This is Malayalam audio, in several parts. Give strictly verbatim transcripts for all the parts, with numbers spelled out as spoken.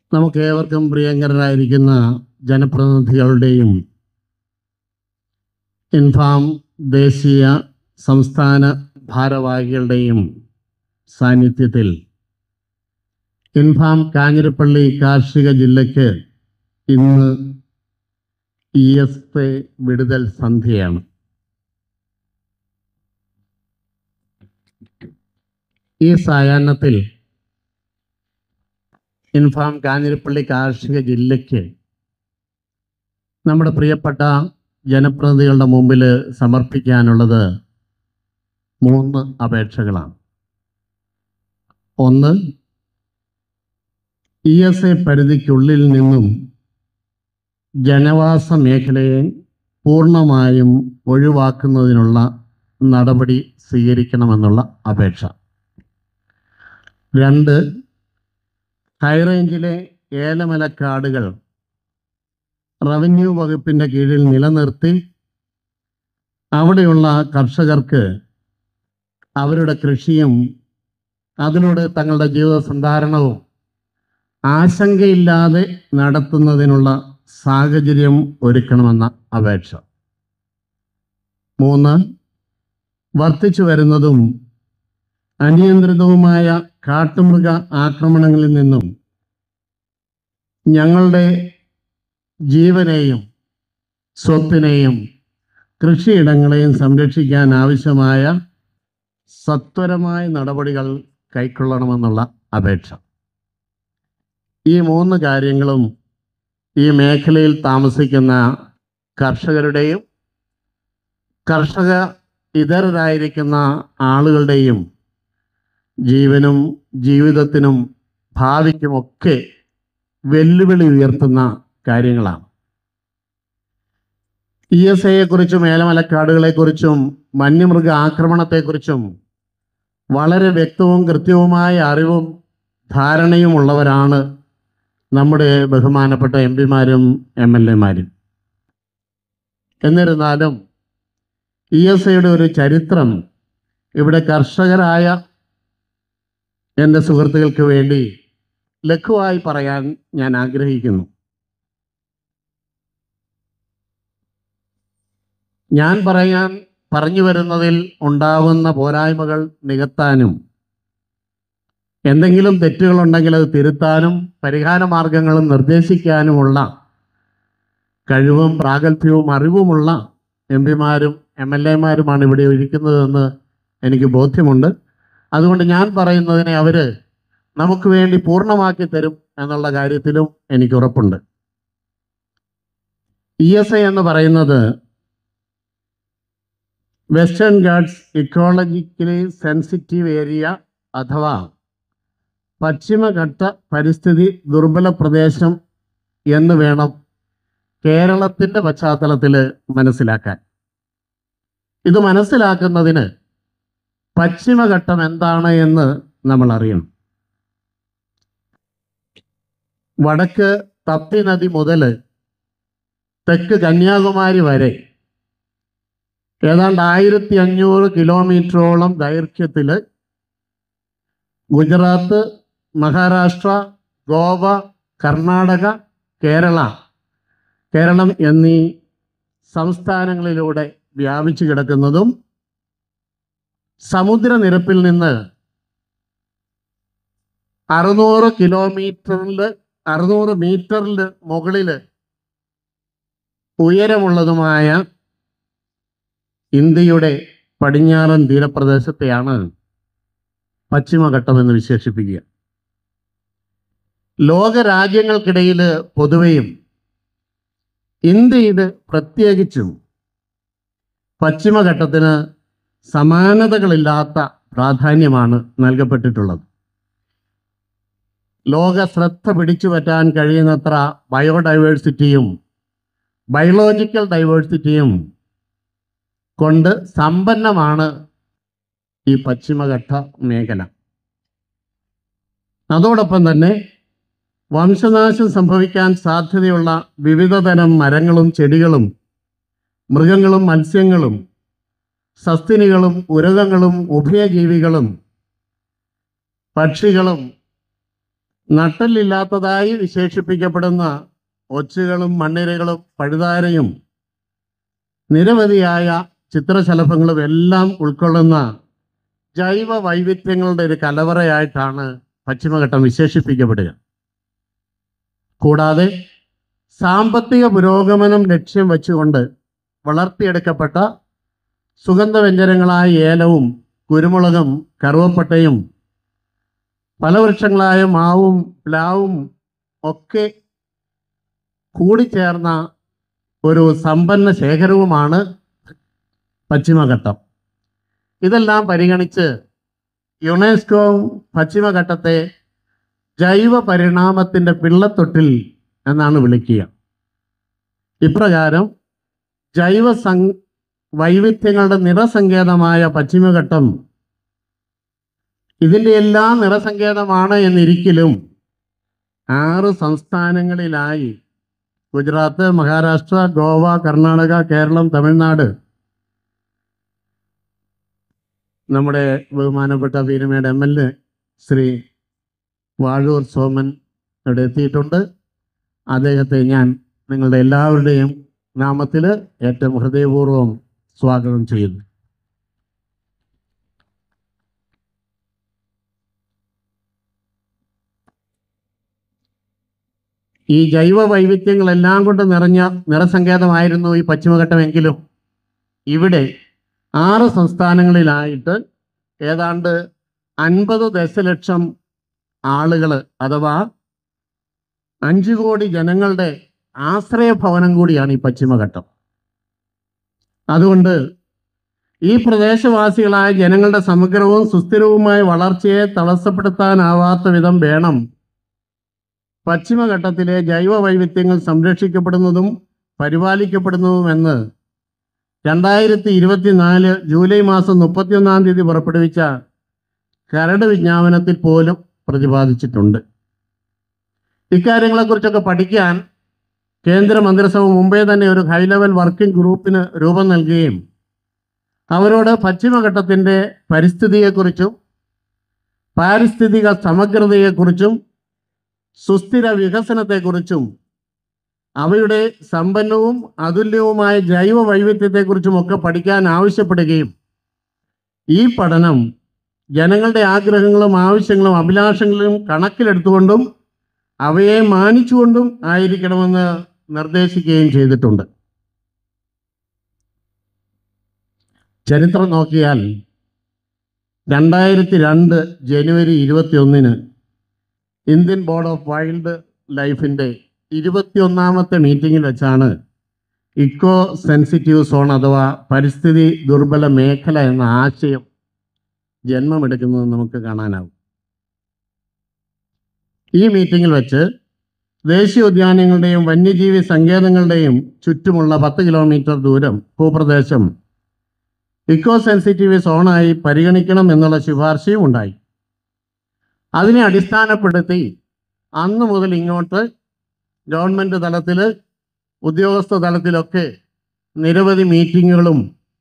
നമുക്കേവർക്കും പ്രിയങ്കരരായിരിക്കുന്ന ജനപ്രതിനിധികളുടെയും ഇൻഫാം ദേശീയ സംസ്ഥാന ഭാരവാഹികളുടെയും സാന്നിധ്യത്തിൽ ഇൻഫാം കാഞ്ഞിരപ്പള്ളി കാർഷിക ജില്ലയ്ക്ക് ഇന്ന് ഇ എസ് എ വിടുതൽ സന്ധ്യയാണ്. ഈ സായാഹ്നത്തിൽ ഇൻഫാം കാഞ്ഞിരപ്പള്ളി കാർഷിക ജില്ലയ്ക്ക് നമ്മുടെ പ്രിയപ്പെട്ട ജനപ്രതിനിധികളുടെ മുമ്പിൽ സമർപ്പിക്കാനുള്ളത് മൂന്ന് അപേക്ഷകളാണ്. ഒന്ന്, ഇ എസ് എ പരിധിക്കുള്ളിൽ നിന്നും ജനവാസ മേഖലയെ പൂർണ്ണമായും ഒഴിവാക്കുന്നതിനുള്ള നടപടി സ്വീകരിക്കണമെന്നുള്ള അപേക്ഷ. രണ്ട്, ഹൈറേഞ്ചിലെ ഏലമലക്കാടുകൾ റവന്യൂ വകുപ്പിൻ്റെ കീഴിൽ നിലനിർത്തി അവിടെയുള്ള കർഷകർക്ക് അവരുടെ കൃഷിയും അതിലൂടെ തങ്ങളുടെ ജീവിത സന്ധാരണവും ആശങ്കയില്ലാതെ നടത്തുന്നതിനുള്ള സാഹചര്യം ഒരുക്കണമെന്ന അപേക്ഷ. മൂന്ന്, വർദ്ധിച്ചു വരുന്നതും അനിയന്ത്രിതവുമായ കാട്ടുമൃഗ ആക്രമണങ്ങളിൽ നിന്നും ഞങ്ങളുടെ ജീവനെയും സ്വത്തിനെയും കൃഷിയിടങ്ങളെയും സംരക്ഷിക്കാൻ ആവശ്യമായ സത്വരമായ നടപടികൾ കൈക്കൊള്ളണമെന്നുള്ള അപേക്ഷ. ഈ മൂന്ന് കാര്യങ്ങളും ഈ മേഖലയിൽ താമസിക്കുന്ന കർഷകരുടെയും കർഷക ഇതരരായിരിക്കുന്ന ആളുകളുടെയും ജീവനും ജീവിതത്തിനും ഭാവിക്കുമൊക്കെ വെല്ലുവിളി ഉയർത്തുന്ന കാര്യങ്ങളാണ്. ഇ എസ് എയെക്കുറിച്ചും ഏലമലക്കാടുകളെക്കുറിച്ചും വന്യമൃഗ ആക്രമണത്തെക്കുറിച്ചും വളരെ വ്യക്തവും കൃത്യവുമായ അറിവും ധാരണയുമുള്ളവരാണ് നമ്മുടെ ബഹുമാനപ്പെട്ട എം പിമാരും എം എൽ എമാരും. എന്നിരുന്നാലും ഇ എസ് എയുടെ ഒരു ചരിത്രം ഇവിടെ കർഷകരായ എൻ്റെ സുഹൃത്തുക്കൾക്ക് വേണ്ടി ലഘുവായി പറയാൻ ഞാൻ ആഗ്രഹിക്കുന്നു. ഞാൻ പറയാൻ പറഞ്ഞു വരുന്നതിൽ ഉണ്ടാവുന്ന പോരായ്മകൾ നികത്താനും എന്തെങ്കിലും തെറ്റുകളുണ്ടെങ്കിൽ അത് തിരുത്താനും പരിഹാര മാർഗങ്ങളും നിർദ്ദേശിക്കാനുമുള്ള കഴിവും പ്രാഗൽഭ്യവും അറിവുമുള്ള എം പിമാരും എം എൽ എമാരുമാണ് ഇവിടെ ഇരിക്കുന്നതെന്ന് എനിക്ക് ബോധ്യമുണ്ട്. അതുകൊണ്ട് ഞാൻ പറയുന്നതിനെ അവർ നമുക്ക് വേണ്ടി പൂർണ്ണമാക്കി തരും എന്നുള്ള കാര്യത്തിലും എനിക്ക് ഉറപ്പുണ്ട്. ഇ എസ് എ എന്ന് പറയുന്നത് Western Ghats ecologically sensitive area അഥവാ പശ്ചിമഘട്ട പരിസ്ഥിതി ദുർബല പ്രദേശം എന്ന് വേണം കേരളത്തിൻ്റെ പശ്ചാത്തലത്തിൽ മനസ്സിലാക്കാൻ. ഇത് മനസ്സിലാക്കുന്നതിന് പശ്ചിമഘട്ടം എന്താണ് എന്ന് നമ്മൾ അറിയണം. വടക്ക് തപ്പി നദി മുതൽ തെക്ക് കന്യാകുമാരി വരെ ഏതാണ്ട് ആയിരത്തി അഞ്ഞൂറ് കിലോമീറ്ററോളം ദൈർഘ്യത്തിൽ ഗുജറാത്ത്, മഹാരാഷ്ട്ര, ഗോവ, കർണാടക, കേരള കേരളം എന്നീ സംസ്ഥാനങ്ങളിലൂടെ വ്യാപിച്ചു കിടക്കുന്നതും സമുദ്രനിരപ്പിൽ നിന്ന് അറുന്നൂറ് കിലോമീറ്ററിൽ അറുന്നൂറ് മീറ്ററിൽ മുകളിൽ ഉയരമുള്ളതുമായ ഇന്ത്യയുടെ പടിഞ്ഞാറൻ തീരപ്രദേശത്തെയാണ് പശ്ചിമഘട്ടം എന്ന് വിശേഷിപ്പിക്കുക. ലോകരാജ്യങ്ങൾക്കിടയിൽ പൊതുവെയും ഇന്ത്യയിൽ പ്രത്യേകിച്ചും പശ്ചിമഘട്ടത്തിന് സമാനതകളില്ലാത്ത പ്രാധാന്യമാണ് നൽകപ്പെട്ടിട്ടുള്ളത്. ലോക ശ്രദ്ധ പിടിച്ചു പറ്റാൻ കഴിയുന്നത്ര ബയോഡൈവേഴ്സിറ്റിയും ബയോളജിക്കൽ ഡൈവേഴ്സിറ്റിയും കൊണ്ട് സമ്പന്നമാണ് ഈ പശ്ചിമഘട്ട മേഖല. അതോടൊപ്പം തന്നെ വംശനാശം സംഭവിക്കാൻ സാധ്യതയുള്ള വിവിധ തരം മരങ്ങളും ചെടികളും മൃഗങ്ങളും മത്സ്യങ്ങളും സസ്തിനികളും ഉരകങ്ങളും ഉഭയജീവികളും പക്ഷികളും നട്ടലില്ലാത്തതായി വിശേഷിപ്പിക്കപ്പെടുന്ന ഒച്ചുകളും മണ്ണിരകളും പഴുതാരയും നിരവധിയായ ചിത്രശലഭങ്ങളും എല്ലാം ഉൾക്കൊള്ളുന്ന ജൈവ വൈവിധ്യങ്ങളുടെ ഒരു കലവറയായിട്ടാണ് പശ്ചിമഘട്ടം വിശേഷിപ്പിക്കപ്പെടുക. കൂടാതെ സാമ്പത്തിക പുരോഗമനം ലക്ഷ്യം വെച്ചുകൊണ്ട് വളർത്തിയെടുക്കപ്പെട്ട സുഗന്ധവ്യഞ്ജനങ്ങളായ ഏലവും കുരുമുളകും കറുവപ്പട്ടയും ഫലവൃക്ഷങ്ങളായ മാവും പ്ലാവും ഒക്കെ കൂടിച്ചേർന്ന ഒരു സമ്പന്ന ശേഖരവുമാണ് പശ്ചിമഘട്ടം. ഇതെല്ലാം പരിഗണിച്ച് യുനെസ്കോ പശ്ചിമഘട്ടത്തെ ജൈവ പരിണാമത്തിൻ്റെ പിള്ളത്തൊട്ടിൽ എന്നാണ് വിളിക്കുക. ഇപ്രകാരം ജൈവ സം വൈവിധ്യങ്ങളുടെ നിറസങ്കേതമായ പശ്ചിമഘട്ടം ഇതിൻ്റെ എല്ലാ നിറസങ്കേതമാണ് എന്നിരിക്കലും ആറ് സംസ്ഥാനങ്ങളിലായി ഗുജറാത്ത്, മഹാരാഷ്ട്ര, ഗോവ, കർണാടക, കേരളം, തമിഴ്നാട് നമ്മുടെ ബഹുമാനപ്പെട്ട Peerumedu M L A Shri Vazhoor Soman ഇവിടെ എത്തിയിട്ടുണ്ട്. അദ്ദേഹത്തെ ഞാൻ നിങ്ങളുടെ എല്ലാവരുടെയും നാമത്തിൽ ഏറ്റവും ഹൃദയപൂർവ്വം സ്വാഗതം ചെയ്യുന്നു. ഈ ജൈവ വൈവിധ്യങ്ങളെല്ലാം കൊണ്ട് നിറഞ്ഞ നിറസങ്കേതമായിരുന്നു ഈ പശ്ചിമഘട്ടമെങ്കിലും ഇവിടെ ആറ് സംസ്ഥാനങ്ങളിലായിട്ട് ഏതാണ്ട് അൻപത് ദശലക്ഷം ആളുകൾ അഥവാ അഞ്ച് കോടി ജനങ്ങളുടെ ആശ്രയഭവനം കൂടിയാണ് ഈ പശ്ചിമഘട്ടം. അതുകൊണ്ട് ഈ പ്രദേശവാസികളായ ജനങ്ങളുടെ സമഗ്രവും സുസ്ഥിരവുമായ വളർച്ചയെ തടസ്സപ്പെടുത്താനാവാത്ത വിധം വേണം പശ്ചിമഘട്ടത്തിലെ ജൈവ വൈവിധ്യങ്ങൾ സംരക്ഷിക്കപ്പെടുന്നതും പരിപാലിക്കപ്പെടുന്നതുമെന്ന് രണ്ടായിരത്തി ഇരുപത്തിനാല് ജൂലൈ മാസം മുപ്പത്തിയൊന്നാം തീയതി പുറപ്പെടുവിച്ച കരട് വിജ്ഞാപനത്തിൽ പോലും പ്രതിപാദിച്ചിട്ടുണ്ട്. ഇക്കാര്യങ്ങളെക്കുറിച്ചൊക്കെ പഠിക്കാൻ കേന്ദ്ര മന്ത്രിസഭ മുമ്പേ തന്നെ ഒരു ഹൈ ലെവൽ വർക്കിംഗ് ഗ്രൂപ്പിന് രൂപം നൽകുകയും അവരോട് പശ്ചിമഘട്ടത്തിൻ്റെ പരിസ്ഥിതിയെക്കുറിച്ചും പാരിസ്ഥിതിക സമഗ്രതയെക്കുറിച്ചും സുസ്ഥിര വികസനത്തെക്കുറിച്ചും അവയുടെ സമ്പന്നവും അതുല്യവുമായ ജൈവ വൈവിധ്യത്തെക്കുറിച്ചുമൊക്കെ പഠിക്കാൻ ആവശ്യപ്പെടുകയും ഈ പഠനം ജനങ്ങളുടെ ആഗ്രഹങ്ങളും ആവശ്യങ്ങളും അഭിലാഷങ്ങളും കണക്കിലെടുത്തുകൊണ്ടും അവയെ മാനിച്ചുകൊണ്ടും ആയിരിക്കണമെന്ന് നിർദ്ദേശിക്കുകയും ചെയ്തിട്ടുണ്ട്. ചരിത്രം നോക്കിയാൽ രണ്ടായിരത്തി രണ്ട് ജനുവരി ഇരുപത്തി ഒന്നിന് ഇന്ത്യൻ ബോർഡ് ഓഫ് വൈൽഡ് ലൈഫിൻ്റെ ഇരുപത്തിയൊന്നാമത്തെ മീറ്റിങ്ങിൽ വെച്ചാണ് ഇക്കോ സെൻസിറ്റീവ് സോൺ അഥവാ പരിസ്ഥിതി ദുർബല മേഖല എന്ന ആശയം ജന്മമെടുക്കുന്നത് നമുക്ക് കാണാനാവും. ഈ മീറ്റിങ്ങിൽ വെച്ച് ദേശീയോദ്യാനങ്ങളുടെയും വന്യജീവി സങ്കേതങ്ങളുടെയും ചുറ്റുമുള്ള പത്ത് കിലോമീറ്റർ ദൂരം ഭൂപ്രദേശം ഇക്കോ സെൻസിറ്റീവ് സോണായി പരിഗണിക്കണം എന്നുള്ള ശുപാർശയും ഉണ്ടായി. അതിനെ അടിസ്ഥാനപ്പെടുത്തി അന്ന് മുതൽ ഇങ്ങോട്ട് ഗവൺമെൻറ് തലത്തിൽ ഉദ്യോഗസ്ഥ തലത്തിലൊക്കെ നിരവധി മീറ്റിങ്ങുകളും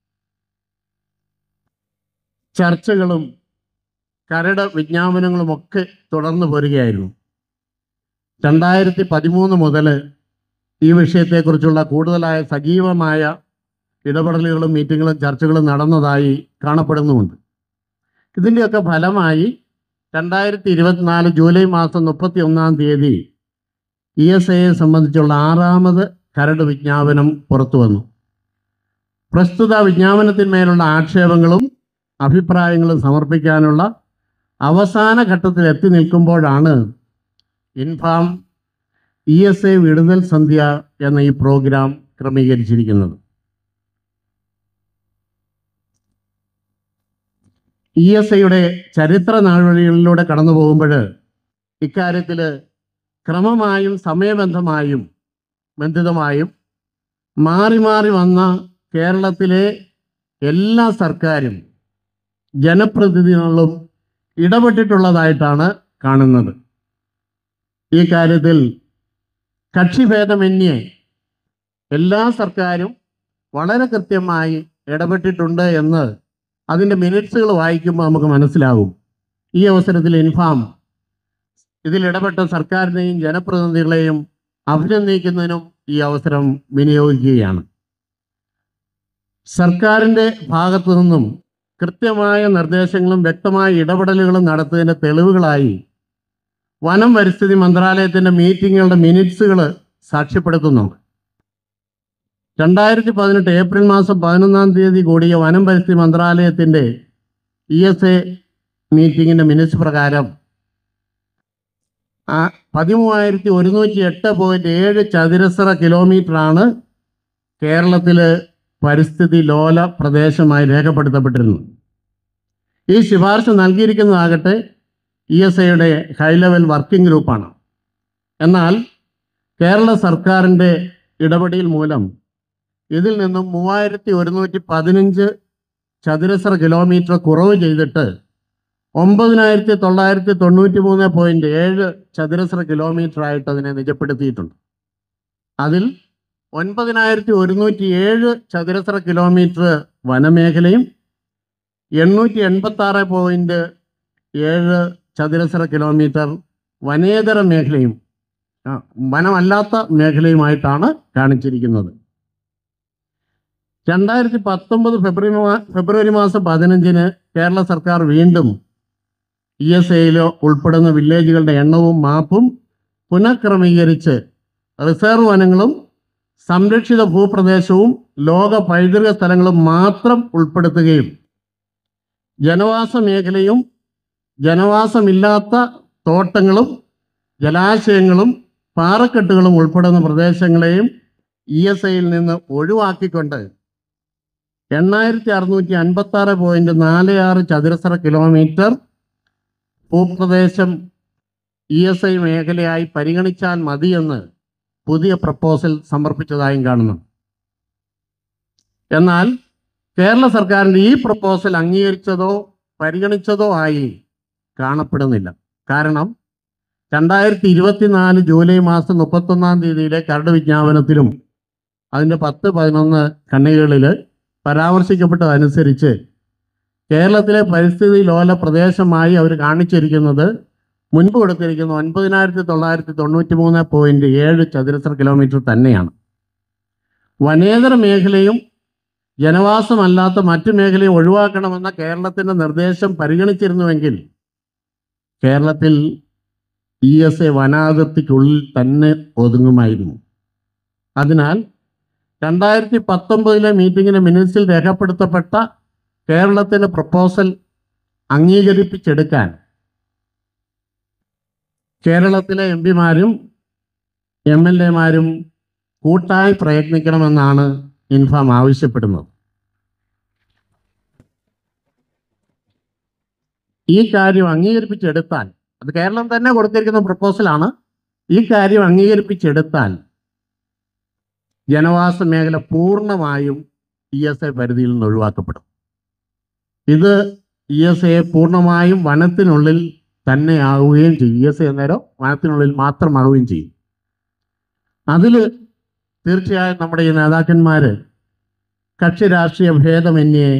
ചർച്ചകളും കരട് വിജ്ഞാപനങ്ങളുമൊക്കെ തുടർന്നു പോരുകയായിരുന്നു. രണ്ടായിരത്തി പതിമൂന്ന് മുതൽ ഈ വിഷയത്തെക്കുറിച്ചുള്ള കൂടുതലായ സജീവമായ ഇടപെടലുകളും മീറ്റിങ്ങുകളും ചർച്ചകളും നടന്നതായി കാണപ്പെടുന്നുമുണ്ട്. ഇതിൻ്റെയൊക്കെ ഫലമായി രണ്ടായിരത്തി ഇരുപത്തിനാല് ജൂലൈ മാസം മുപ്പത്തി ഒന്നാം തീയതി ഇ എസ് എയെ സംബന്ധിച്ചുള്ള ആറാമത് കരട് വിജ്ഞാപനം പുറത്തു വന്നു. പ്രസ്തുത വിജ്ഞാപനത്തിന്മേലുള്ള ആക്ഷേപങ്ങളും അഭിപ്രായങ്ങളും സമർപ്പിക്കാനുള്ള അവസാന ഘട്ടത്തിൽ എത്തി നിൽക്കുമ്പോഴാണ് ഇൻഫാം ഇ എസ് എ വിടുതൽ സന്ധ്യ എന്ന ഈ പ്രോഗ്രാം ക്രമീകരിച്ചിരിക്കുന്നത്. ഇ എസ് എയുടെ ചരിത്ര നാൾവഴികളിലൂടെ കടന്നു പോകുമ്പോൾ ഇക്കാര്യത്തിൽ ക്രമമായും സമയബന്ധമായും ബന്ധിതമായും മാറി മാറി വന്ന കേരളത്തിലെ എല്ലാ സർക്കാരും ജനപ്രതിനിധികളും ഇടപെട്ടിട്ടുള്ളതായിട്ടാണ് കാണുന്നത്. ഈ കാര്യത്തിൽ കക്ഷിഭേദമന്യേ എല്ലാ സർക്കാരും വളരെ കൃത്യമായി ഇടപെട്ടിട്ടുണ്ട് എന്ന് അതിൻ്റെ മിനിറ്റ്സുകൾ വായിക്കുമ്പോൾ നമുക്ക് മനസ്സിലാകും. ഈ അവസരത്തിൽ ഇൻഫാം ഇതിൽ ഇടപെട്ട സർക്കാരിനെയും ജനപ്രതിനിധികളെയും അഭിനന്ദിക്കുന്നതിനും ഈ അവസരം വിനിയോഗിക്കുകയാണ്. സർക്കാരിൻ്റെ ഭാഗത്തു നിന്നും കൃത്യമായ നിർദ്ദേശങ്ങളും വ്യക്തമായ ഇടപെടലുകളും നടത്തുന്നതിൻ്റെ തെളിവുകളായി വനം പരിസ്ഥിതി മന്ത്രാലയത്തിൻ്റെ മീറ്റിങ്ങുകളുടെ മിനിറ്റ്സുകൾ സാക്ഷ്യപ്പെടുത്തുന്നുണ്ട്. രണ്ടായിരത്തി പതിനെട്ട് ഏപ്രിൽ മാസം പതിനൊന്നാം തീയതി കൂടിയ വനം പരിസ്ഥിതി മന്ത്രാലയത്തിൻ്റെ ഇ എസ് എ മീറ്റിങ്ങിൻ്റെ മിനിറ്റ്സ് പ്രകാരം ആ പതിമൂവായിരത്തി ഒരുന്നൂറ്റി എട്ട് പോയിൻറ്റ് ഏഴ് ചതുരശ്ര കിലോമീറ്ററാണ് കേരളത്തിൽ പരിസ്ഥിതി ലോല പ്രദേശമായി രേഖപ്പെടുത്തപ്പെട്ടിരുന്നത്. ഈ ശുപാർശ നൽകിയിരിക്കുന്നതാകട്ടെ ഇ എസ് എയുടെ ഹൈ ലെവൽ വർക്കിംഗ് ഗ്രൂപ്പാണ്. എന്നാൽ കേരള സർക്കാരിൻ്റെ ഇടപെടൽ മൂലം ഇതിൽ നിന്നും മൂവായിരത്തി ഒരുന്നൂറ്റി പതിനഞ്ച് ചതുരശ്ര കിലോമീറ്റർ കുറവ് ചെയ്തിട്ട് ഒമ്പതിനായിരത്തി തൊള്ളായിരത്തി തൊണ്ണൂറ്റി മൂന്ന് പോയിൻറ്റ് ഏഴ് ചതുരശ്ര കിലോമീറ്റർ ആയിട്ട് അതിനെ നിജപ്പെടുത്തിയിട്ടുണ്ട്. അതിൽ ഒൻപതിനായിരത്തി ഒരുന്നൂറ്റി ഏഴ് ചതുരശ്ര കിലോമീറ്റർ വനമേഖലയും എണ്ണൂറ്റി എൺപത്തി ആറ് പോയിൻറ്റ് ഏഴ് ചതുരശ്ര കിലോമീറ്റർ വനേതര മേഖലയും വനമല്ലാത്ത മേഖലയുമായിട്ടാണ് കാണിച്ചിരിക്കുന്നത്. രണ്ടായിരത്തി പത്തൊമ്പത് ഫെബ്രുവരി ഫെബ്രുവരി മാസം പതിനഞ്ചിന് കേരള സർക്കാർ വീണ്ടും ഇ എസ് എയിൽ ഉൾപ്പെടുന്ന വില്ലേജുകളുടെ എണ്ണവും മാപ്പും പുനഃക്രമീകരിച്ച് റിസർവ് വനങ്ങളും സംരക്ഷിത ഭൂപ്രദേശവും ലോക പൈതൃക സ്ഥലങ്ങളും മാത്രം ഉൾപ്പെടുത്തുകയും ജനവാസ മേഖലയും ജനവാസമില്ലാത്ത തോട്ടങ്ങളും ജലാശയങ്ങളും പാറക്കെട്ടുകളും ഉൾപ്പെടുന്ന പ്രദേശങ്ങളെയും ഇ എസ് ഐയിൽ നിന്ന് ഒഴിവാക്കിക്കൊണ്ട് എണ്ണായിരത്തി അറുന്നൂറ്റി അൻപത്തി ആറ് പോയിൻറ്റ് നാല് ആറ് ചതുരശ്ര കിലോമീറ്റർ ഭൂപ്രദേശം ഇ എസ് ഐ മേഖലയായി പരിഗണിച്ചാൽ മതിയെന്ന് പുതിയ പ്രപ്പോസൽ സമർപ്പിച്ചതായും കാണുന്നു. എന്നാൽ കേരള സർക്കാരിൻ്റെ ഈ പ്രപ്പോസൽ അംഗീകരിച്ചതോ പരിഗണിച്ചതോ ആയി കാണപ്പെടുന്നില്ല. കാരണം രണ്ടായിരത്തി ഇരുപത്തിനാല് ജൂലൈ മാസം മുപ്പത്തൊന്നാം തീയതിയിലെ കരട് വിജ്ഞാപനത്തിലും അതിൻ്റെ പത്ത് പതിനൊന്ന് ഖണ്ഡികകളിൽ പരാമർശിക്കപ്പെട്ടതനുസരിച്ച് കേരളത്തിലെ പരിസ്ഥിതി ലോല പ്രദേശമായി അവർ കാണിച്ചിരിക്കുന്നത് മുൻപ് കൊടുത്തിരിക്കുന്ന ഒൻപതിനായിരത്തി തൊള്ളായിരത്തി തൊണ്ണൂറ്റി മൂന്ന് പോയിൻറ്റ് ഏഴ് ചതുരശ്ര കിലോമീറ്റർ തന്നെയാണ്. വനേതര മേഖലയും ജനവാസമല്ലാത്ത മറ്റു മേഖലയും ഒഴിവാക്കണമെന്ന കേരളത്തിൻ്റെ നിർദ്ദേശം പരിഗണിച്ചിരുന്നുവെങ്കിൽ കേരളത്തിൽ ഇ എസ് എ വനാതിർത്തിക്കുള്ളിൽ തന്നെ ഒതുങ്ങുമായിരുന്നു. അതിനാൽ രണ്ടായിരത്തി പത്തൊമ്പതിലെ മീറ്റിങ്ങിൻ്റെ മിനിറ്റ്സിൽ രേഖപ്പെടുത്തപ്പെട്ട കേരളത്തിൻ്റെ പ്രപ്പോസൽ അംഗീകരിപ്പിച്ചെടുക്കാൻ കേരളത്തിലെ എം പിമാരും എം എൽ എമാരും കൂട്ടായി പ്രയത്നിക്കണമെന്നാണ് ഇൻഫാം ആവശ്യപ്പെടുന്നത്. ഈ കാര്യം അംഗീകരിപ്പിച്ചെടുത്താൽ, അത് കേരളം തന്നെ കൊടുത്തിരിക്കുന്ന പ്രപ്പോസലാണ്, ഈ കാര്യം അംഗീകരിപ്പിച്ചെടുത്താൽ ജനവാസ മേഖല പൂർണ്ണമായും ഇ എസ് എ പരിധിയിൽ നിന്ന് ഒഴിവാക്കപ്പെടും. ഇത് ഇ എസ് എ പൂർണ്ണമായും വനത്തിനുള്ളിൽ തന്നെ ആവുകയും ചെയ്യും. ഇ എസ് എ അന്നേരം വനത്തിനുള്ളിൽ മാത്രമാവുകയും ചെയ്യും. അതിൽ തീർച്ചയായും നമ്മുടെ ഈ നേതാക്കന്മാർ കക്ഷി രാഷ്ട്രീയ ഭേദമന്യേ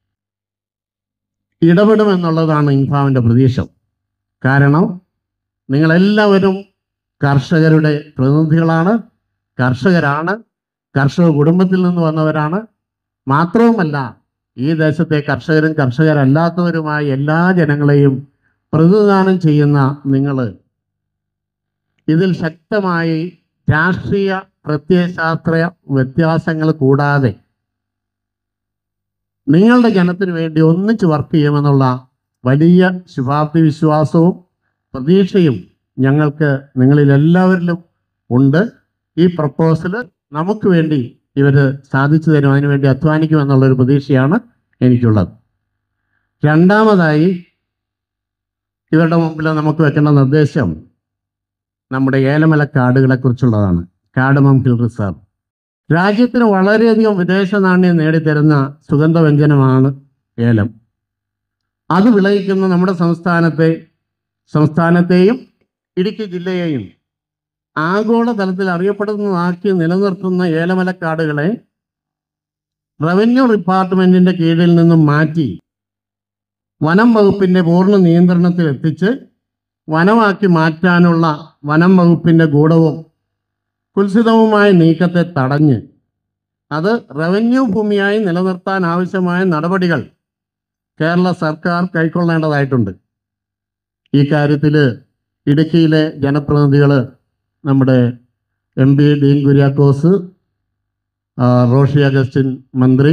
ഇടപെടുമെന്നുള്ളതാണ് ഇൻഫാമിൻ്റെ പ്രതീക്ഷ. കാരണം നിങ്ങളെല്ലാവരും കർഷകരുടെ പ്രതിനിധികളാണ്, കർഷകരാണ്, കർഷക കുടുംബത്തിൽ നിന്ന് വന്നവരാണ്. മാത്രവുമല്ല ഈ ദേശത്തെ കർഷകരും കർഷകരല്ലാത്തവരുമായ എല്ലാ ജനങ്ങളെയും പ്രതിനിധാനം ചെയ്യുന്ന നിങ്ങൾ ഇതിൽ ശക്തമായി രാഷ്ട്രീയ പ്രത്യയശാസ്ത്ര വ്യത്യാസങ്ങൾ കൂടാതെ നിങ്ങളുടെ ജനത്തിന് വേണ്ടി ഒന്നിച്ച് വർക്ക് ചെയ്യുമെന്നുള്ള വലിയ ശുഭാപ്തി വിശ്വാസവും പ്രതീക്ഷയും ഞങ്ങൾക്ക് നിങ്ങളിൽ എല്ലാവരിലും ഉണ്ട്. ഈ പ്രപ്പോസൽ നമുക്ക് വേണ്ടി ഇവർ സാധിച്ചു തരും, അതിനുവേണ്ടി അധ്വാനിക്കുമെന്നുള്ളൊരു പ്രതീക്ഷയാണ് എനിക്കുള്ളത്. രണ്ടാമതായി ഇവരുടെ മുമ്പിൽ നമുക്ക് വെക്കേണ്ട നിർദ്ദേശം നമ്മുടെ ഏലമല കാടുകളെക്കുറിച്ചുള്ളതാണ്. കാർഡമം ഹിൽ റിസർവ് രാജ്യത്തിന് വളരെയധികം വിദേശ നാണ്യം നേടിത്തരുന്ന സുഗന്ധവ്യഞ്ജനമാണ് ഏലം. അത് വിളയിക്കുന്ന നമ്മുടെ സംസ്ഥാനത്തെ സംസ്ഥാനത്തെയും ഇടുക്കി ജില്ലയെയും ആഗോളതലത്തിൽ അറിയപ്പെടുന്നതാക്കി നിലനിർത്തുന്ന ഏലമലക്കാടുകളെ റവന്യൂ ഡിപ്പാർട്ട്മെൻറ്റിൻ്റെ കീഴിൽ നിന്നും മാറ്റി വനം വകുപ്പിൻ്റെ പൂർണ്ണ നിയന്ത്രണത്തിൽ എത്തിച്ച് വനമാക്കി മാറ്റാനുള്ള വനം വകുപ്പിൻ്റെ ഗൂഢവും കുൽസിതവുമായ നീക്കത്തെ തടഞ്ഞ് അത് റവന്യൂ ഭൂമിയായി നിലനിർത്താൻ ആവശ്യമായ നടപടികൾ കേരള സർക്കാർ കൈക്കൊള്ളേണ്ടതായിട്ടുണ്ട്. ഈ കാര്യത്തിൽ ഇടുക്കിയിലെ ജനപ്രതിനിധികൾ, നമ്മുടെ എം പി ഡീൻ കുര്യാക്കോസ്, റോഷി അഗസ്റ്റിൻ മന്ത്രി,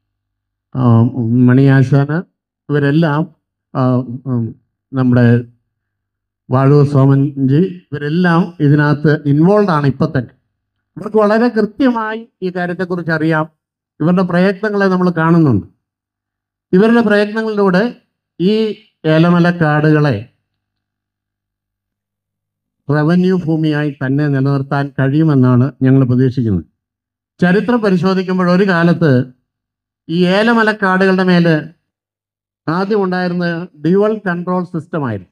മണിയാശാന്, ഇവരെല്ലാം നമ്മുടെ വാഴൂർ സോമൻജി, ഇവരെല്ലാം ഇതിനകത്ത് ഇൻവോൾവ് ആണ്. ഇപ്പം തന്നെ ഇവർക്ക് വളരെ കൃത്യമായി ഈ കാര്യത്തെക്കുറിച്ച് അറിയാം. ഇവരുടെ പ്രയത്നങ്ങളെ നമ്മൾ കാണുന്നുണ്ട്. ഇവരുടെ പ്രയത്നങ്ങളിലൂടെ ഈ ഏലമലക്കാടുകളെ റവന്യൂ ഭൂമിയായി തന്നെ നിലനിർത്താൻ കഴിയുമെന്നാണ് ഞങ്ങൾ പ്രതീക്ഷിക്കുന്നത്. ചരിത്രം പരിശോധിക്കുമ്പോൾ ഒരു കാലത്ത് ഈ ഏലമലക്കാടുകളുടെ മേൽ ആദ്യം ഉണ്ടായിരുന്ന ഡ്യുവൽ കൺട്രോൾ സിസ്റ്റമായിരുന്നു.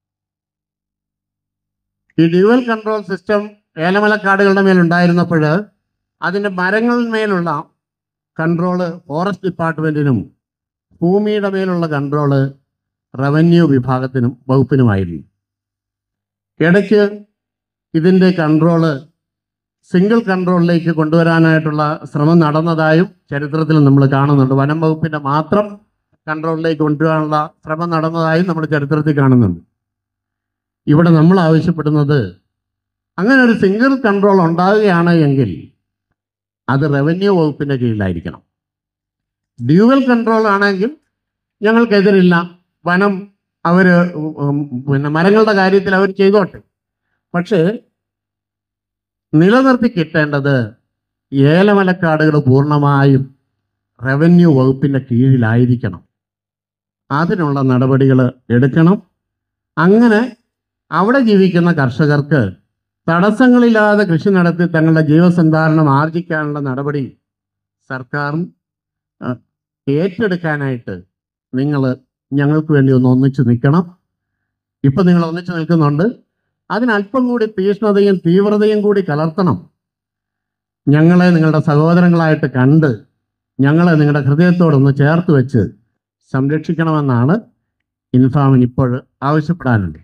ഈ ഡ്യുവൽ കൺട്രോൾ സിസ്റ്റം ഏലമലക്കാടുകളുടെ മേലുണ്ടായിരുന്നപ്പോൾ അതിൻ്റെ മരങ്ങളിന്മേലുള്ള കൺട്രോള് ഫോറസ്റ്റ് ഡിപ്പാർട്ട്മെൻറ്റിനും ഭൂമിയുടെ മേലുള്ള കൺട്രോള് റവന്യൂ വിഭാഗത്തിനും വകുപ്പിനുമായിരുന്നു. ഇടയ്ക്ക് ഇതിൻ്റെ കൺട്രോള് സിംഗിൾ കൺട്രോളിലേക്ക് കൊണ്ടുവരാനായിട്ടുള്ള ശ്രമം നടന്നതായും ചരിത്രത്തിൽ നമ്മൾ കാണുന്നുണ്ട്. വനം വകുപ്പിൻ്റെ മാത്രം കൺട്രോളിലേക്ക് കൊണ്ടുവരാനുള്ള ശ്രമം നടന്നതായും നമ്മൾ ചരിത്രത്തിൽ കാണുന്നുണ്ട്. ഇവിടെ നമ്മൾ ആവശ്യപ്പെടുന്നത് അങ്ങനെ ഒരു സിംഗിൾ കൺട്രോൾ ഉണ്ടാവുകയാണ് എങ്കിൽ അത് റവന്യൂ വകുപ്പിൻ്റെ കീഴിലായിരിക്കണം. ഡ്യുവൽ കൺട്രോൾ ആണെങ്കിൽ ഞങ്ങൾക്കെതിരില്ല. വനം അവർ പിന്നെ മരങ്ങളുടെ കാര്യത്തിൽ അവർ ചെയ്തോട്ടെ. പക്ഷേ നിലനിർത്തി കിട്ടേണ്ടത് ഏലമലക്കാടുകൾ പൂർണ്ണമായും റവന്യൂ വകുപ്പിൻ്റെ കീഴിലായിരിക്കണം. അതിനുള്ള നടപടികൾ എടുക്കണം. അങ്ങനെ അവിടെ ജീവിക്കുന്ന കർഷകർക്ക് തടസ്സങ്ങളില്ലാതെ കൃഷി നടത്തി തങ്ങളുടെ ജീവസന്ധാരണം ആർജിക്കാനുള്ള നടപടി സർക്കാരും ഏറ്റെടുക്കാനായിട്ട് നിങ്ങൾ ഞങ്ങൾക്ക് വേണ്ടി ഒന്ന് ഒന്നിച്ചു നിൽക്കണം. ഇപ്പം നിങ്ങൾ ഒന്നിച്ചു നിൽക്കുന്നുണ്ട്. അതിനല്പം കൂടി തീക്ഷ്ണതയും തീവ്രതയും കൂടി കലർത്തണം. ഞങ്ങളെ നിങ്ങളുടെ സഹോദരങ്ങളായിട്ട് കണ്ട് ഞങ്ങളെ നിങ്ങളുടെ ഹൃദയത്തോടൊന്ന് ചേർത്ത് വെച്ച് സംരക്ഷിക്കണമെന്നാണ് ഇൻഫാമിന് ഇപ്പോൾ ആവശ്യപ്പെടാനുണ്ട്.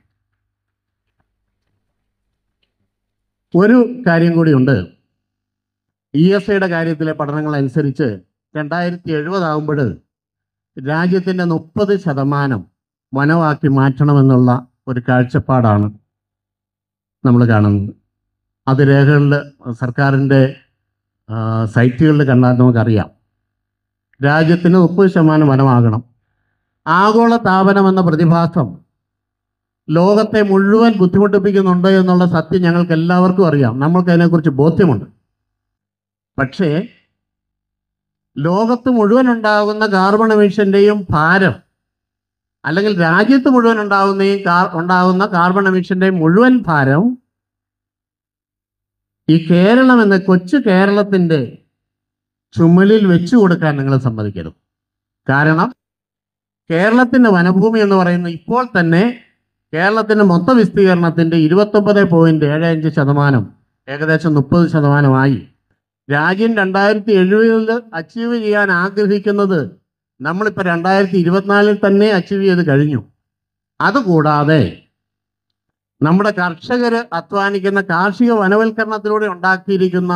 ഒരു കാര്യം കൂടിയുണ്ട്. ഇ എസ് ഐയുടെ കാര്യത്തിലെ പഠനങ്ങളനുസരിച്ച് രണ്ടായിരത്തി എഴുപതാകുമ്പോൾ രാജ്യത്തിൻ്റെ മുപ്പത് ശതമാനം വനമാക്കി മാറ്റണമെന്നുള്ള ഒരു കാഴ്ചപ്പാടാണ് നമ്മൾ കാണുന്നത്. അത് രേഖകളിൽ സർക്കാരിൻ്റെ സൈറ്റുകളിൽ കണ്ടാൽ നമുക്കറിയാം. രാജ്യത്തിന് മുപ്പത് ശതമാനം വനമാകണം. ആഗോള താപനം എന്ന പ്രതിഭാസം ലോകത്തെ മുഴുവൻ ബുദ്ധിമുട്ടിപ്പിക്കുന്നുണ്ട് എന്നുള്ള സത്യം ഞങ്ങൾക്ക് എല്ലാവർക്കും അറിയാം. നമ്മൾക്ക് അതിനെക്കുറിച്ച് ബോധ്യമുണ്ട്. പക്ഷേ ലോകത്ത് മുഴുവൻ ഉണ്ടാകുന്ന കാർബൺ എമിഷൻ്റെയും ഭാരം, അല്ലെങ്കിൽ രാജ്യത്ത് മുഴുവൻ ഉണ്ടാകുന്ന ഈ കാർ ഉണ്ടാകുന്ന കാർബൺ എമിഷൻ്റെയും മുഴുവൻ ഭാരം ഈ കേരളം എന്ന കൊച്ചു കേരളത്തിൻ്റെ ചുമലിൽ വെച്ചു കൊടുക്കാൻ നിങ്ങൾ സമ്മതിക്കരുത്. കാരണം കേരളത്തിൻ്റെ വനഭൂമി എന്ന് പറയുന്നത് ഇപ്പോൾ തന്നെ കേരളത്തിൻ്റെ മൊത്ത വിസ്തീർണത്തിൻ്റെ ഇരുപത്തൊമ്പത് പോയിൻറ്റ് ഏഴ് അഞ്ച് ശതമാനം, ഏകദേശം മുപ്പത് ശതമാനമായി. രാജ്യം രണ്ടായിരത്തി എഴുപതിൽ അച്ചീവ് ചെയ്യാൻ ആഗ്രഹിക്കുന്നത് നമ്മളിപ്പോൾ രണ്ടായിരത്തി ഇരുപത്തിനാലിൽ തന്നെ അച്ചീവ് ചെയ്ത് കഴിഞ്ഞു. അതുകൂടാതെ നമ്മുടെ കർഷകർ അധ്വാനിക്കുന്ന കാർഷിക വനവൽക്കരണത്തിലൂടെ ഉണ്ടാക്കിയിരിക്കുന്ന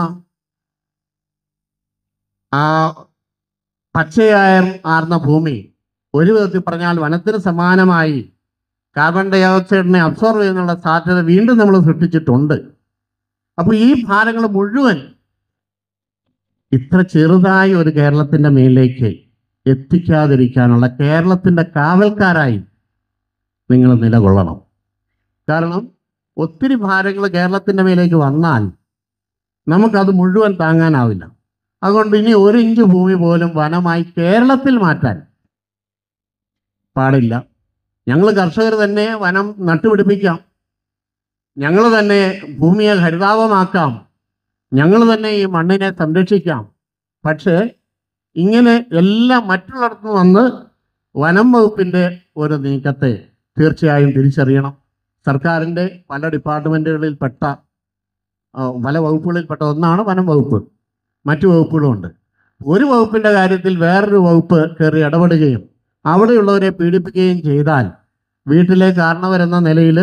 ആ പച്ചയായ ആർന്ന ഭൂമി ഒരു വിധത്തിൽ പറഞ്ഞാൽ വനത്തിന് സമാനമായി കാർബൺ ഡൈ ഓക്സൈഡിനെ അബ്സോർവ് ചെയ്യുന്നുള്ള സാധ്യത വീണ്ടും നമ്മൾ സൃഷ്ടിച്ചിട്ടുണ്ട്. അപ്പോൾ ഈ ഭാരങ്ങൾ മുഴുവൻ ഇത്ര ചെറുതായ ഒരു കേരളത്തിൻ്റെ മേലേക്ക് എത്തിക്കാതിരിക്കാനുള്ള കേരളത്തിൻ്റെ കാവൽക്കാരായി നിങ്ങൾ നിലകൊള്ളണം. കാരണം ഒത്തിരി ഭാരങ്ങൾ കേരളത്തിൻ്റെ മേലേക്ക് വന്നാൽ നമുക്കത് മുഴുവൻ താങ്ങാനാവില്ല. അതുകൊണ്ട് ഇനി ഒരു ഇഞ്ച് ഭൂമി പോലും വനമായി കേരളത്തിൽ മാറ്റാൻ പാടില്ല. ഞങ്ങൾ കർഷകർ തന്നെ വനം നട്ടുപിടിപ്പിക്കാം, ഞങ്ങൾ തന്നെ ഭൂമിയെ ഹരിതാപമാക്കാം, ഞങ്ങൾ തന്നെ ഈ മണ്ണിനെ സംരക്ഷിക്കാം. പക്ഷേ ഇങ്ങനെ എല്ലാം മറ്റുള്ളിടത്തു വന്ന് വനം വകുപ്പിൻ്റെ ഒരു നീക്കത്തെ തീർച്ചയായും തിരിച്ചറിയണം. സർക്കാരിൻ്റെ പല ഡിപ്പാർട്ട്മെൻറ്റുകളിൽപ്പെട്ട പല വകുപ്പുകളിൽപ്പെട്ട ഒന്നാണ് വനം വകുപ്പ്. മറ്റു വകുപ്പുകളുമുണ്ട്. ഒരു വകുപ്പിൻ്റെ കാര്യത്തിൽ വേറൊരു വകുപ്പ് കയറി ഇടപെടുകയും അവിടെയുള്ളവരെ പീഡിപ്പിക്കുകയും ചെയ്താൽ വീട്ടിലെ കാരണവരെന്ന നിലയിൽ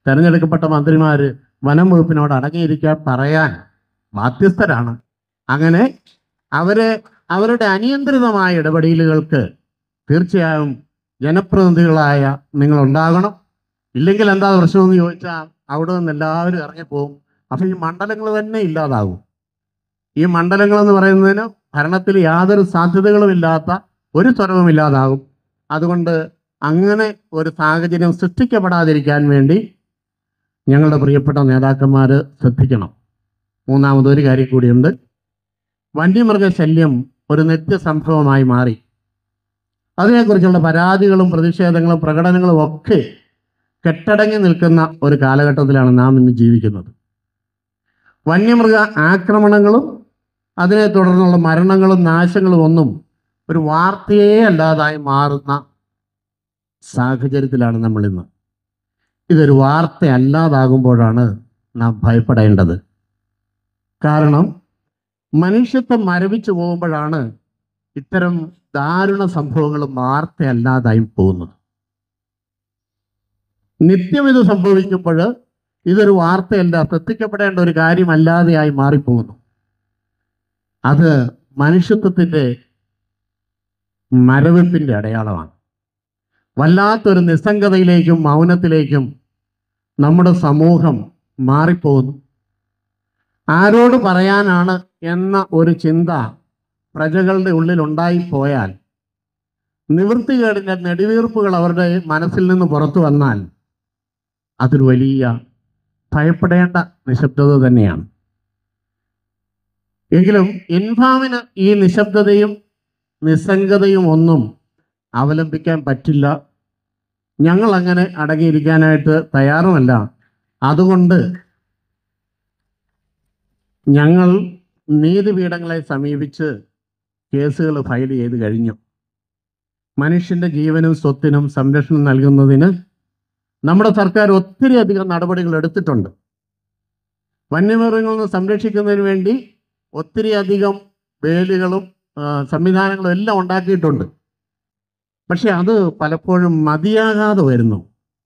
തെരഞ്ഞെടുക്കപ്പെട്ട മന്ത്രിമാർ വനം വകുപ്പിനോട് അടങ്ങിയിരിക്കാൻ പറയാൻ ബാധ്യസ്ഥരാണ്. അങ്ങനെ അവരെ അവരുടെ അനിയന്ത്രിതമായ ഇടപെടലുകൾക്ക് തീർച്ചയായും ജനപ്രതിനിധികളായ നിങ്ങളുണ്ടാകണം. ഇല്ലെങ്കിൽ എന്താ പ്രശ്നമെന്ന് ചോദിച്ചാൽ അവിടെ നിന്ന് എല്ലാവരും ഇറങ്ങിപ്പോവും. അപ്പം ഈ മണ്ഡലങ്ങൾ തന്നെ ഇല്ലാതാകും. ഈ മണ്ഡലങ്ങളെന്ന് പറയുന്നതിന് ഭരണത്തിൽ യാതൊരു സാധ്യതകളും ഇല്ലാത്ത ഒരു സ്വരവും ഇല്ലാതാകും. അതുകൊണ്ട് അങ്ങനെ ഒരു സാഹചര്യം സൃഷ്ടിക്കപ്പെടാതിരിക്കാൻ വേണ്ടി ഞങ്ങളുടെ പ്രിയപ്പെട്ട നേതാക്കന്മാർ ശ്രദ്ധിക്കണം. മൂന്നാമതൊരു കാര്യം കൂടിയുണ്ട്. വന്യമൃഗശല്യം ഒരു നിത്യസംഭവമായി മാറി. അതിനെക്കുറിച്ചുള്ള പരാതികളും പ്രതിഷേധങ്ങളും പ്രകടനങ്ങളും ഒക്കെ കെട്ടടങ്ങി നിൽക്കുന്ന ഒരു കാലഘട്ടത്തിലാണ് നാം ഇന്ന് ജീവിക്കുന്നത്. വന്യമൃഗ ആക്രമണങ്ങളും അതിനെ തുടർന്നുള്ള മരണങ്ങളും നാശങ്ങളും ഒന്നും ഒരു വാർത്തയേ അല്ലാതായി മാറുന്ന സാഹചര്യത്തിലാണ് നമ്മളിന്ന്. ഇതൊരു വാർത്ത അല്ലാതാകുമ്പോഴാണ് നാം ഭയപ്പെടേണ്ടത്. കാരണം മനുഷ്യത്വം മരവിച്ചു പോകുമ്പോഴാണ് ഇത്തരം ദാരുണ സംഭവങ്ങൾ വാർത്തയല്ലാതായി പോകുന്നത്. നിത്യം ഇത് സംഭവിക്കുമ്പോൾ ഇതൊരു വാർത്തയല്ല, ശ്രദ്ധിക്കപ്പെടേണ്ട ഒരു കാര്യമല്ലാതെയായി മാറിപ്പോകുന്നു. അത് മനുഷ്യത്വത്തിൻ്റെ മരവിപ്പിൻ്റെ അടയാളമാണ്. വല്ലാത്തൊരു നിസ്സംഗതയിലേക്കും മൗനത്തിലേക്കും നമ്മുടെ സമൂഹം മാറിപ്പോകുന്നു. ആരോട് പറയാനാണ് എന്ന ഒരു ചിന്ത പ്രജകളുടെ ഉള്ളിൽ ഉണ്ടായിപ്പോയാൽ, നിവൃത്തികേടിൻ്റെ നെടുവീർപ്പുകൾ അവരുടെ മനസ്സിൽ നിന്ന് പുറത്തു വന്നാൽ അതൊരു വലിയ ഭയപ്പെടേണ്ട നിശബ്ദത തന്നെയാണ്. എങ്കിലും ഇൻഫാമിന് ഈ നിശബ്ദതയും നിസ്സംഗതയും ഒന്നും അവലംബിക്കാൻ പറ്റില്ല. ഞങ്ങൾ അങ്ങനെ അടങ്ങിയിരിക്കാനായിട്ട് തയ്യാറുമല്ല. അതുകൊണ്ട് ഞങ്ങൾ നീതിപീഠങ്ങളെ സമീപിച്ച് കേസുകൾ ഫയൽ ചെയ്ത് കഴിഞ്ഞു. മനുഷ്യൻ്റെ ജീവനും സ്വത്തിനും സംരക്ഷണം നൽകുന്നതിന് നമ്മുടെ സർക്കാർ ഒത്തിരി അധികം നടപടികൾ എടുത്തിട്ടുണ്ട്. വന്യമൃഗങ്ങളെ സംരക്ഷിക്കുന്നതിന് വേണ്ടി ഒത്തിരി അധികം വേലികളും സംവിധാനങ്ങളും എല്ലാം ഉണ്ടാക്കിയിട്ടുണ്ട്. പക്ഷെ അത് പലപ്പോഴും മതിയാകാതെ വരുന്നു.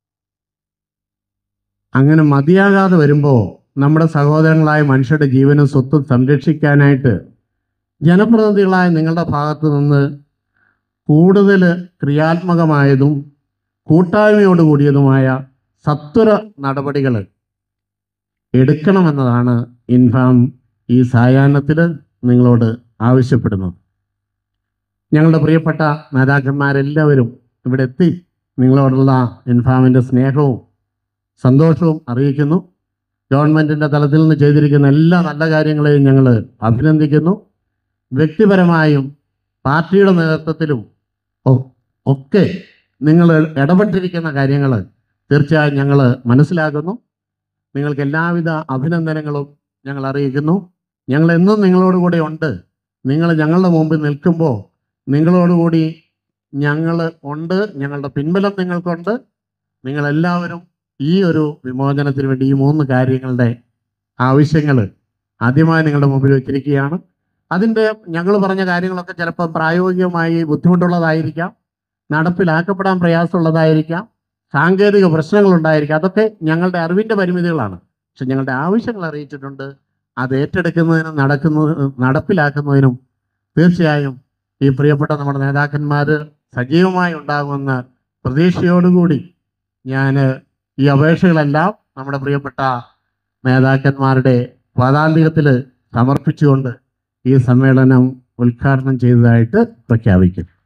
അങ്ങനെ മതിയാകാതെ വരുമ്പോൾ നമ്മുടെ സഹോദരങ്ങളായ മനുഷ്യരുടെ ജീവനും സ്വത്തും സംരക്ഷിക്കാനായിട്ട് ജനപ്രതിനിധികളായ നിങ്ങളുടെ ഭാഗത്തു നിന്ന് കൂടുതൽ ക്രിയാത്മകമായതും കൂട്ടായ്മയോട് കൂടിയതുമായ സത്വര നടപടികൾ എടുക്കണമെന്നതാണ് ഇൻഫാം ഈ സായാഹ്നത്തിൽ നിങ്ങളോട് ആവശ്യപ്പെടുന്നത്. ഞങ്ങളുടെ പ്രിയപ്പെട്ട നേതാക്കന്മാരെല്ലാവരും ഇവിടെ എത്തി നിങ്ങളോടുള്ള ഇൻഫാമിൻ്റെ സ്നേഹവും സന്തോഷവും അറിയിക്കുന്നു. ഗവൺമെൻറ്റിൻ്റെ തലത്തിൽ നിന്ന് ചെയ്തിരിക്കുന്ന എല്ലാ നല്ല കാര്യങ്ങളെയും ഞങ്ങൾ അഭിനന്ദിക്കുന്നു. വ്യക്തിപരമായും പാർട്ടിയുടെ നേതൃത്വത്തിലും ഒക്കെ നിങ്ങൾ ഇടപെട്ടിരിക്കുന്ന കാര്യങ്ങൾ തീർച്ചയായും ഞങ്ങൾ മനസ്സിലാക്കുന്നു. നിങ്ങൾക്ക് എല്ലാവിധ അഭിനന്ദനങ്ങളും ഞങ്ങൾ അറിയിക്കുന്നു. ഞങ്ങൾ എന്നും നിങ്ങളോടുകൂടെ ഉണ്ട്. നിങ്ങൾ ഞങ്ങളുടെ മുമ്പിൽ നിൽക്കുമ്പോൾ നിങ്ങളോടുകൂടി ഞങ്ങൾ ഉണ്ട്. ഞങ്ങളുടെ പിൻബലം നിങ്ങൾക്കുണ്ട്. നിങ്ങളെല്ലാവരും ഈ ഒരു വിമോചനത്തിന് വേണ്ടി ഈ മൂന്ന് കാര്യങ്ങളുടെ ആവശ്യങ്ങൾ ആദ്യമായി നിങ്ങളുടെ മുമ്പിൽ വെച്ചിരിക്കുകയാണ്. അതിൻ്റെ ഞങ്ങൾ പറഞ്ഞ കാര്യങ്ങളൊക്കെ ചിലപ്പോൾ പ്രായോഗികമായി ബുദ്ധിമുട്ടുള്ളതായിരിക്കാം, നടപ്പിലാക്കപ്പെടാൻ പ്രയാസമുള്ളതായിരിക്കാം, സാങ്കേതിക പ്രശ്നങ്ങളുണ്ടായിരിക്കാം. അതൊക്കെ ഞങ്ങളുടെ അറിവിൻ്റെ പരിമിതികളാണ്. പക്ഷെ ഞങ്ങളുടെ ആവശ്യങ്ങൾ അറിയിച്ചിട്ടുണ്ട്. അത് ഏറ്റെടുക്കുന്നതിനും നടക്കുന്ന നടപ്പിലാക്കുന്നതിനും തീർച്ചയായും ഈ പ്രിയപ്പെട്ട നമ്മുടെ നേതാക്കന്മാർ സജീവമായി ഉണ്ടാകുമെന്ന പ്രതീക്ഷയോടുകൂടി ഞാൻ ഈ അപേക്ഷകളെല്ലാം നമ്മുടെ പ്രിയപ്പെട്ട നേതാക്കന്മാരുടെ പാദാന്തികത്തിൽ സമർപ്പിച്ചുകൊണ്ട് ഈ സമ്മേളനം ഉദ്ഘാടനം ചെയ്തതായിട്ട് പ്രഖ്യാപിക്കും.